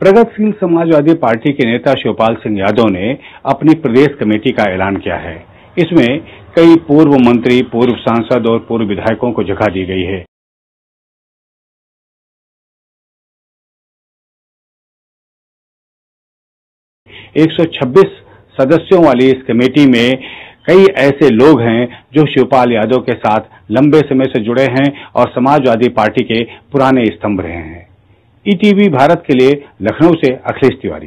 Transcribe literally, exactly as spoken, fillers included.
प्रगतिशील समाजवादी पार्टी के नेता शिवपाल सिंह यादव ने अपनी प्रदेश कमेटी का ऐलान किया है। इसमें कई पूर्व मंत्री, पूर्व सांसद और पूर्व विधायकों को जगह दी गई है। एक सौ छब्बीस सदस्यों वाली इस कमेटी में कई ऐसे लोग हैं जो शिवपाल यादव के साथ लंबे समय से जुड़े हैं और समाजवादी पार्टी के पुराने स्तंभ रहे हैं। ईटीवी भारत के लिए लखनऊ से अखिलेश तिवारी।